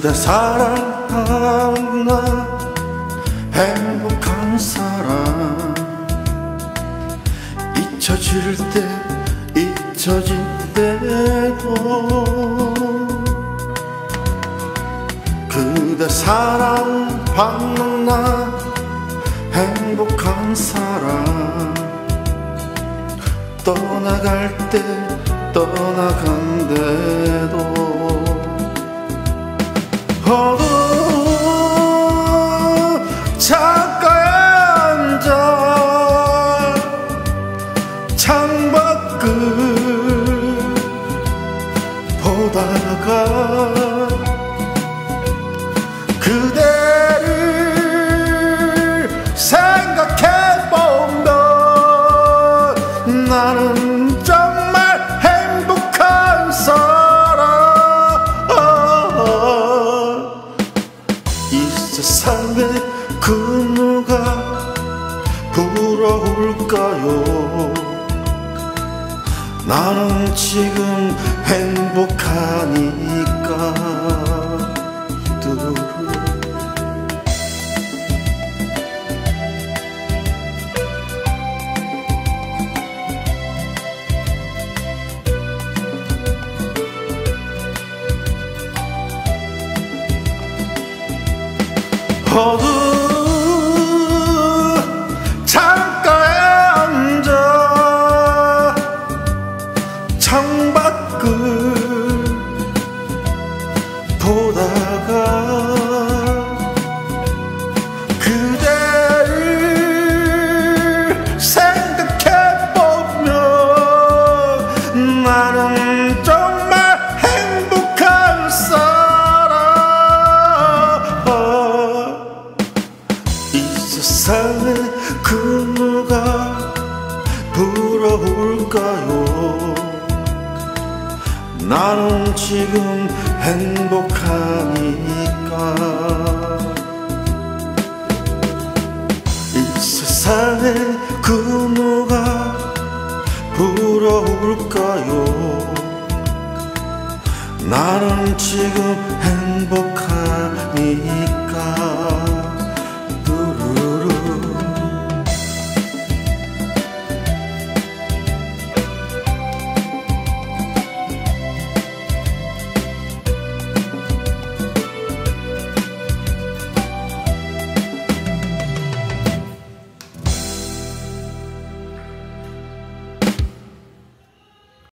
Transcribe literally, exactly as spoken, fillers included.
그대 사랑하나 행복한 사람 잊혀질 때 잊혀질 때도 그대 사랑받는 나 행복한 사람 떠나갈 때 떠나간대도 어두운 창가에 앉아 창밖을 보다가 그대를 생각해보면 나는 정말 행복한 사람. 이 세상에 그 누가 부러울까요? 나는 지금 행복하니까. 어두운 창가에 앉아 창밖을 보다가 그대를 생각해보면 나는 정말 행복한 사람. 세상에 그 누가 부러울까요? 나는 지금 행복하니까. 이 세상에 그 누가 부러울까요? 나는 지금 행복하니까.